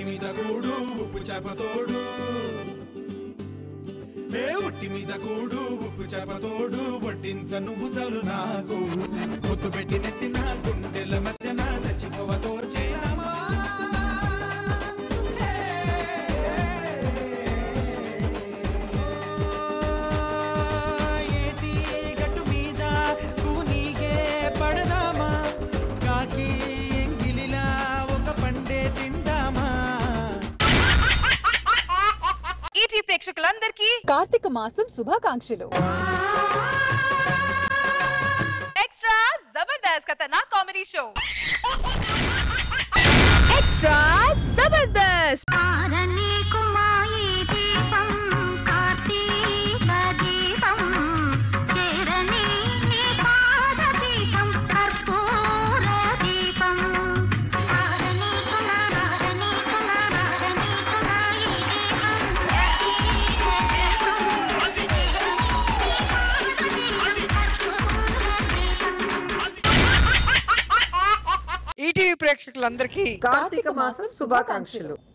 ఉట్టి మీద కూడు ఉప్పు చేపతోడు ఉట్టి మీద కూడు ఉప్పు చేపతోడు వడ్డించ నువ్వు చాలు నాకు ముద్దు పెట్టి నెత్తిన గుండెల మధ్యన చచ్చిపోవ తోర్చేయమా ఏటి గట్టు మీద తూనీగే పడదామా కాకి ఎంగిలిలా ఒక పండే తిందామా ఈటీ ప్రేక్షకులందరికీ కార్తీక మాసం శుభాకాంక్షలు. ఎక్స్ట్రా జబర్దస్త్ ఖతర్నాక్ comedy show extra Jabardasth ETV ప్రేక్షకులందరికీ కార్తీక మాసం శుభాకాంక్షలు.